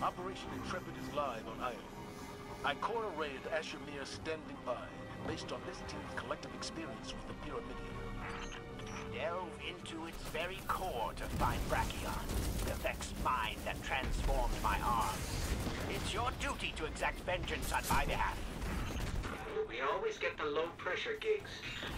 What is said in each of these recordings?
Operation Intrepid is live on Io. Ikora raided Ashemir standing by, based on this team's collective experience with the Pyramidion. Delve into its very core to find Brachion, the Vex mind that transformed my arm. It's your duty to exact vengeance on my behalf. We always get the low-pressure gigs.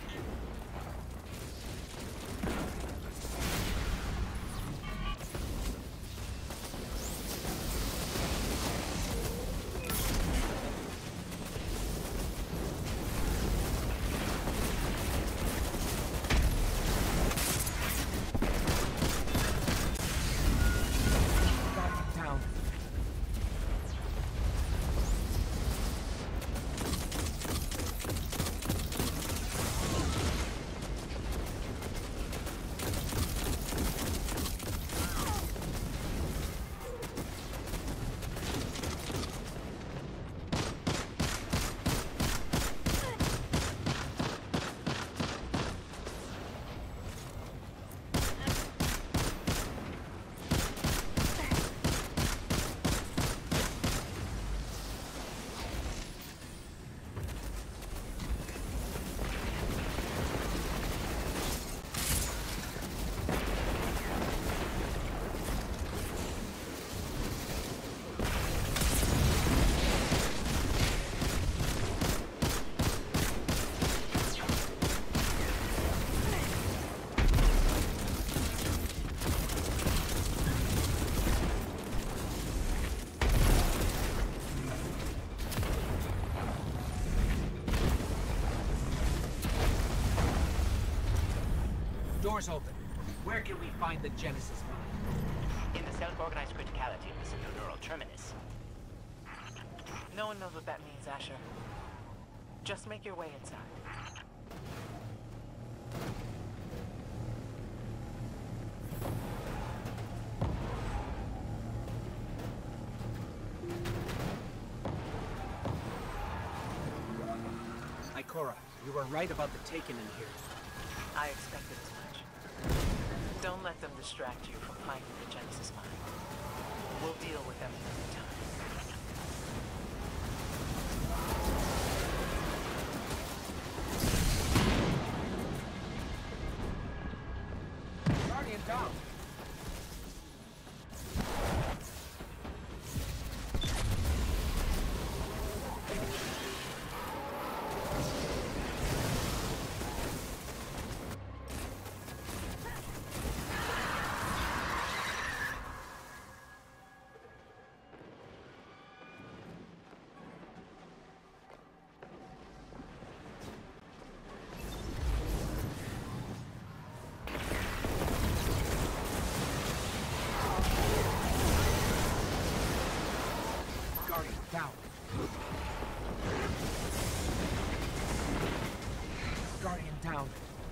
Doors open. Where can we find the Genesis mine? In the self-organized criticality of the neural terminus. No one knows what that means, Asher. Just make your way inside. Ikora, you were right about the Taken in here. I expected as much. Don't let them distract you from finding the Genesis mine. We'll deal with them another time. Guardian down! Down. Guardian down.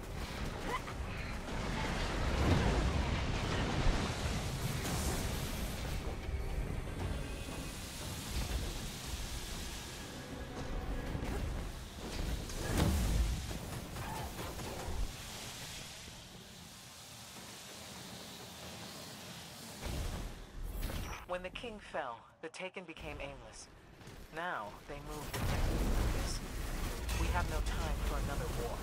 When the king fell, the Taken became aimless. Now, they move with purpose. We have no time for another war.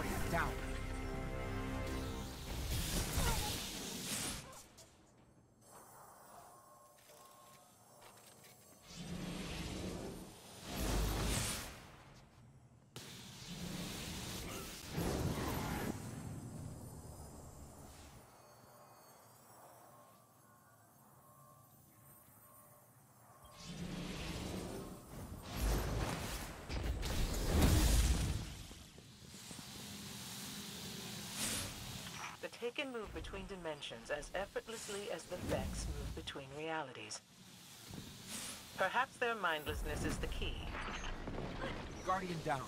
Down. The Taken move between dimensions as effortlessly as the Vex move between realities. Perhaps their mindlessness is the key. Guardian down.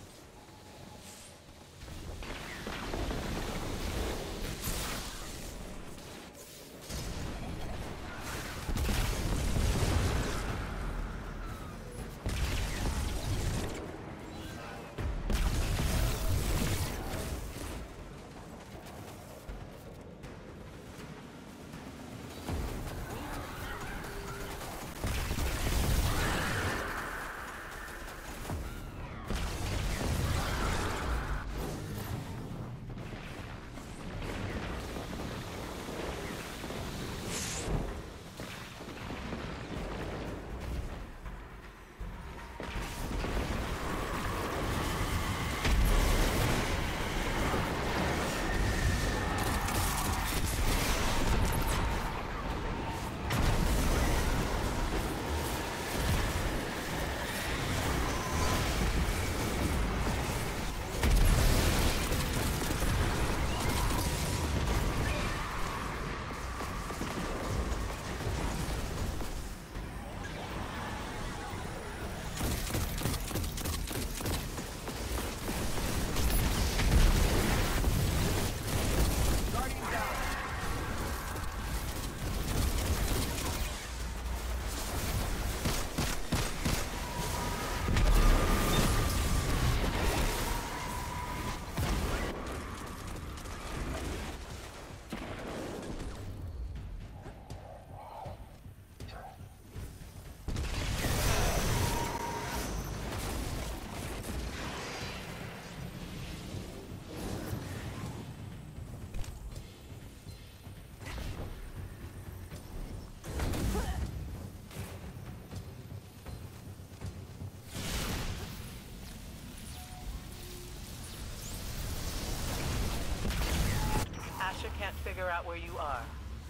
Asher can't figure out where you are.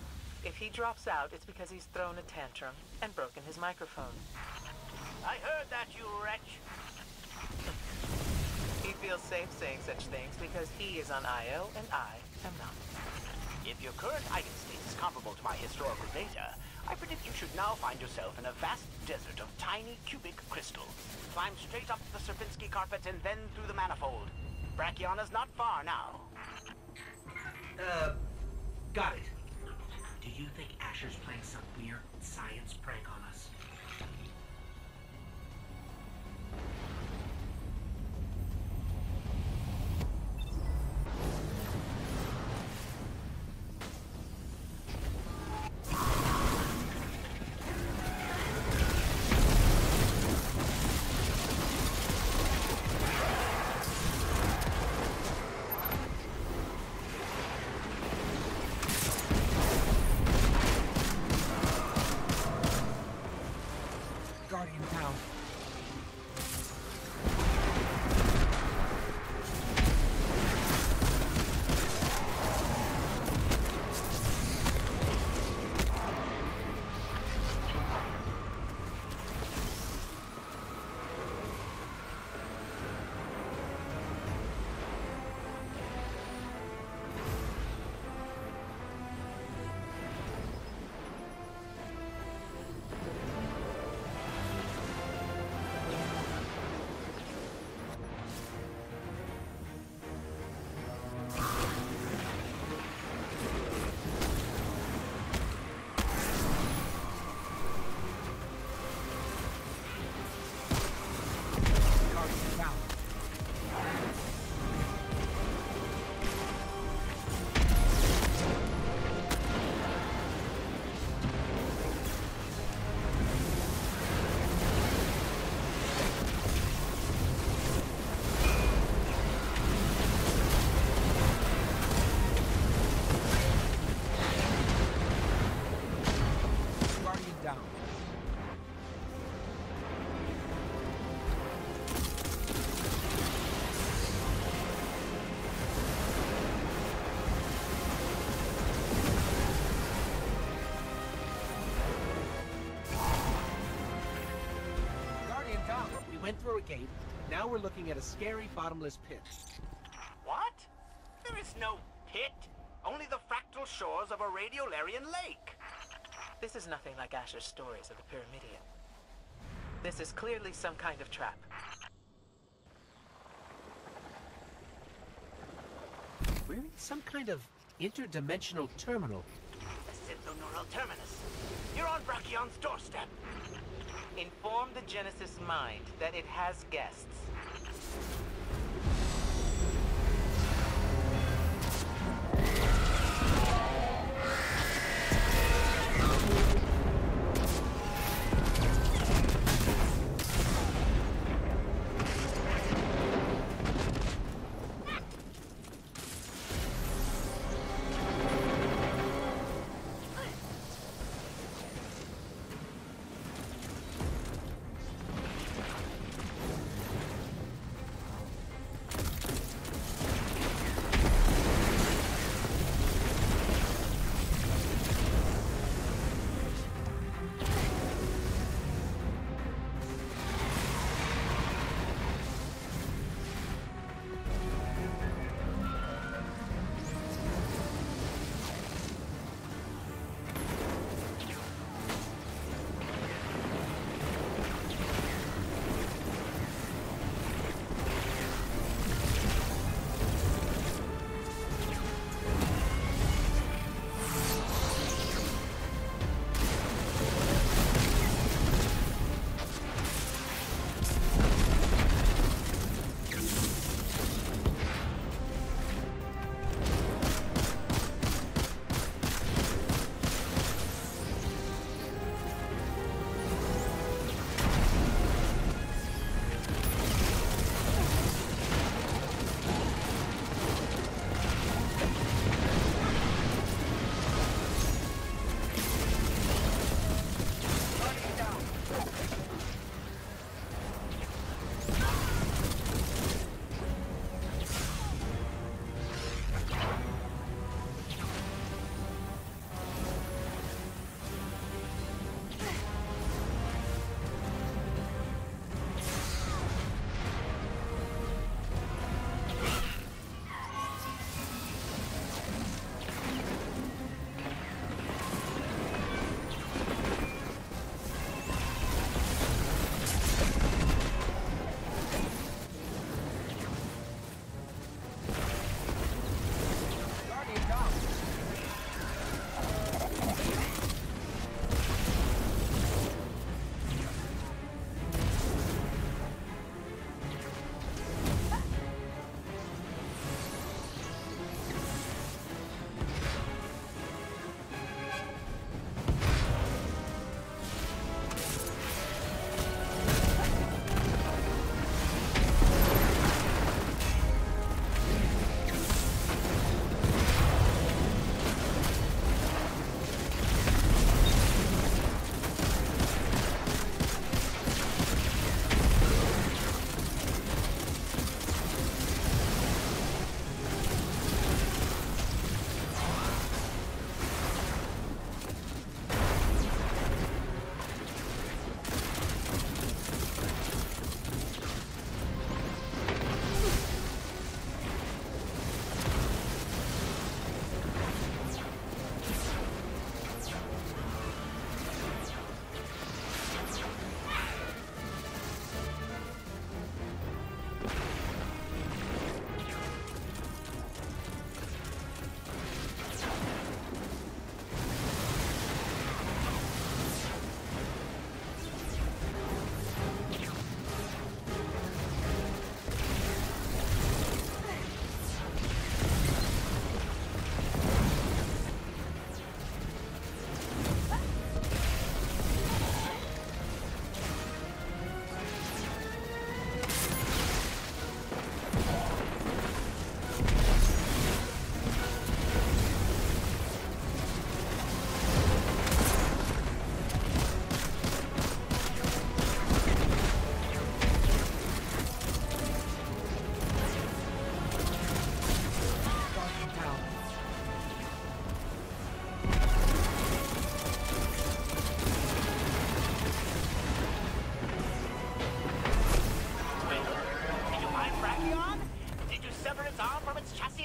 If he drops out, it's because he's thrown a tantrum and broken his microphone. I heard that, you wretch. He feels safe saying such things because he is on Io and I am not. If your current item state is comparable to my historical data, I predict you should now find yourself in a vast desert of tiny cubic crystals. Climb straight up the Serpinski carpet and then through the manifold. Brachiona's not far now. Got it. Do you think Asher's playing some weird science prank on us? a gate. Now we're looking at a scary bottomless pit. What? There is no pit. Only the fractal shores of a Radiolarian lake. This is nothing like Asher's stories of the Pyramidion. This is clearly some kind of trap. We're in some kind of interdimensional terminal. The Synthoneural Terminus. You're on Brachion's doorstep. Inform the Genesis mind that it has guests.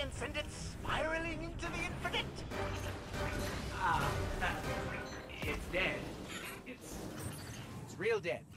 and send it spiraling into the infinite? It's dead. It's real dead.